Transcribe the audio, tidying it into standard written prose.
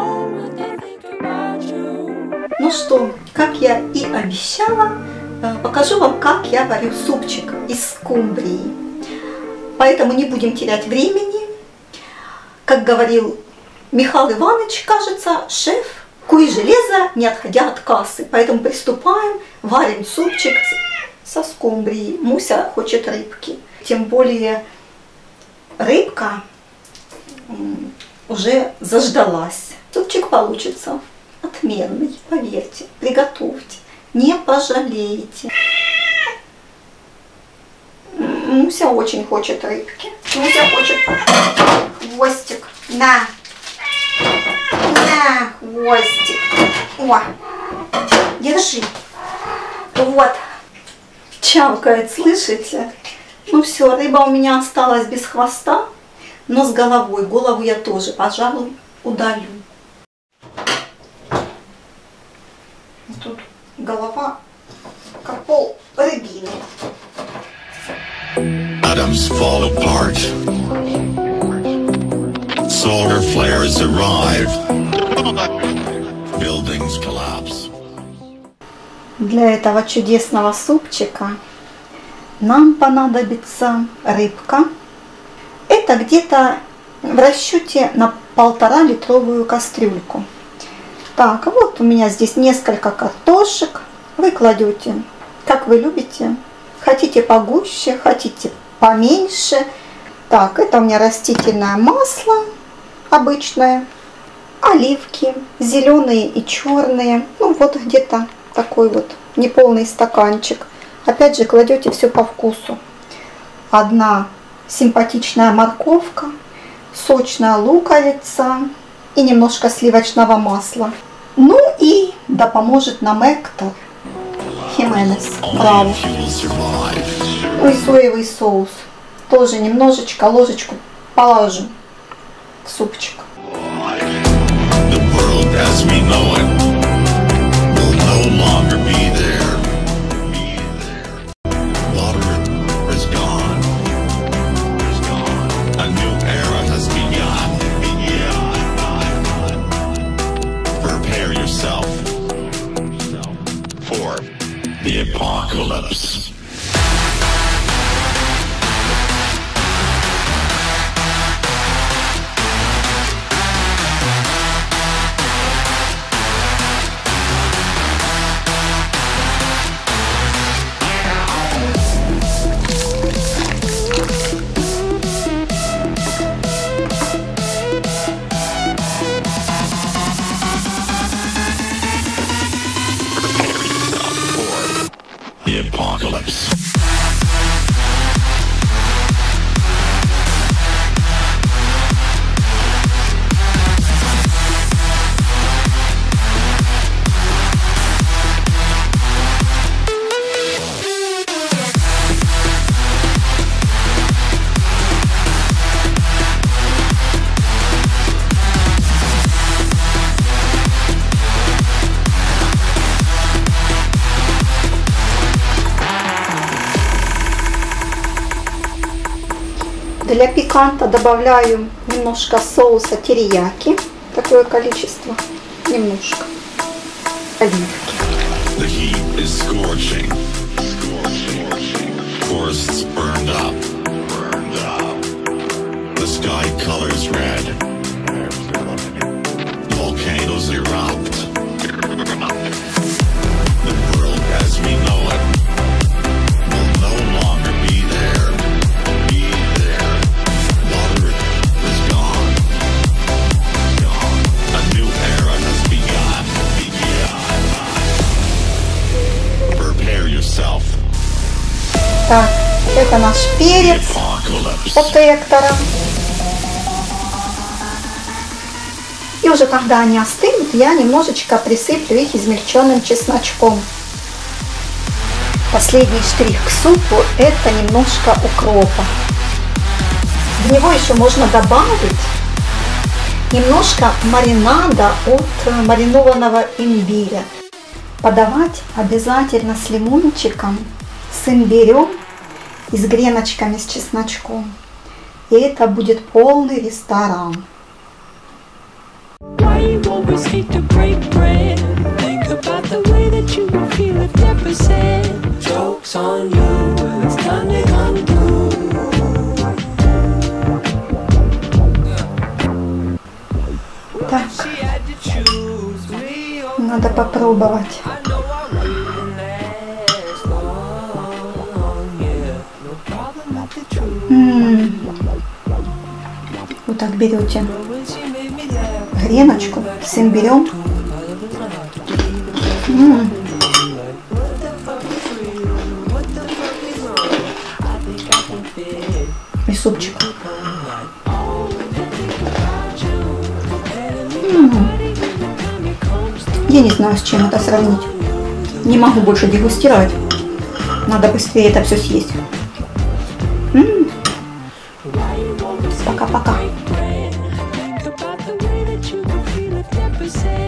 Ну что, как я и обещала, покажу вам, как я варю супчик из скумбрии. Поэтому не будем терять времени. Как говорил Михаил Иванович, кажется, шеф, куй железо, не отходя от кассы. Поэтому приступаем, варим супчик со скумбрией. Муся хочет рыбки. Тем более рыбка уже заждалась. Супчик получится отменный, поверьте, приготовьте, не пожалеете. Муся очень хочет рыбки. Муся хочет хвостик. На хвостик. О, держи. Вот. Чавкает, слышите? Ну все, рыба у меня осталась без хвоста, но с головой. Голову я тоже, пожалуй, удалю. Тут голова как пол рыбины. Atoms fall apart. Solar flares arrive. Buildings collapse. Для этого чудесного супчика нам понадобится рыбка. Это где-то в расчете на 1,5-литровую кастрюльку. Так, вот у меня здесь несколько картошек. Вы кладете, как вы любите. Хотите погуще, хотите поменьше. Так, это у меня растительное масло обычное. Оливки, зеленые и черные. Ну, вот где-то такой вот неполный стаканчик. Опять же, кладете все по вкусу. Одна симпатичная морковка, сочная луковица и немножко сливочного масла. Ну и да поможет нам Эктор Хименес. Браво. Ну и соевый соус. Тоже немножечко, ложечку положим в супчик. The apocalypse. The apocalypse. Для пиканта добавляю немножко соуса терияки, такое количество, немножко оливки. The heat is scorching. Forests burned up. The sky colors red. Volcanoes erupt. The world as we know it will no longer be there. Water is gone. A new era has begun. Prepare yourself. Так, это наш перец от Эктора. И уже когда они остынут, я немножечко присыплю их измельченным чесночком. Последний штрих к супу – это немножко укропа. В него еще можно добавить немножко маринада от маринованного имбиря. Подавать обязательно с лимончиком, с имбирем и с греночками с чесночком. И это будет полный ресторан. Why you always hate to break bread? Think about the way that you would feel if never said. Joke's on you, it's time to come through. Так, надо попробовать. Вот так берете греночку с имбирем. И супчик. Я не знаю, с чем это сравнить. Не могу больше дегустировать. Надо быстрее это все съесть. Пока-пока. Think about the way that you would feel if never said.